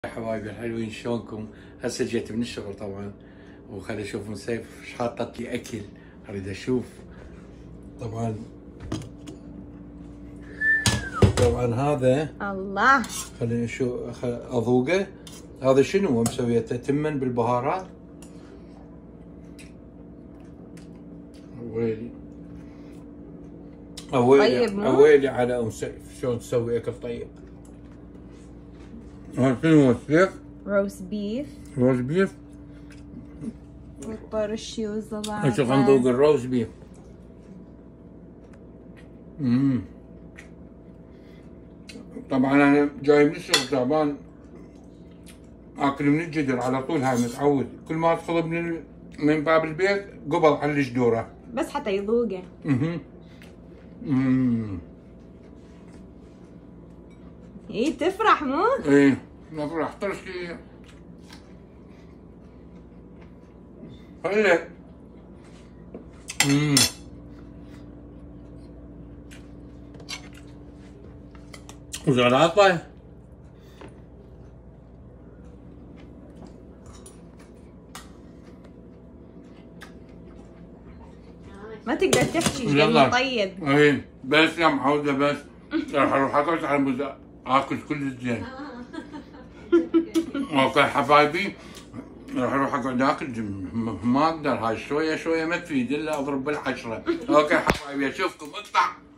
حبايبي الحلوين شلونكم؟ هسه جيت من الشغل طبعا وخلي اشوف من سيف ايش حاطط لي اكل، اريد اشوف. طبعا هذا الله، خليني اشوف اذوقه. هذا شنو مسويته؟ تمن بالبهارات. ويلي اويلي على ام سيف شلون تسوي اكل طيب. هذا شنو سيف؟ روز بيف. روز بيف والطرشي والزبادي. ايش خنذوق الروز بيف. طبعا انا جاي من الشغل تعبان، اكل من الجدر على طول. هاي متعود كل ما ادخل من باب البيت قبل على الجدوره بس حتى يذوقه. ايه تفرح مو؟ ايه نفرح. طرشي هلا. وزغلاطه ما تقدر تحكي لانه طيب. ايه بس يا معوده بس راح اروح اقعد على الموز اكل كل الزين. اوكي حبايبي راح اروح اقعد اكل، ما اقدر. هاي شويه شويه ما تفيد الا اضرب بالعشره. اوكي حبايبي اشوفكم اقطع.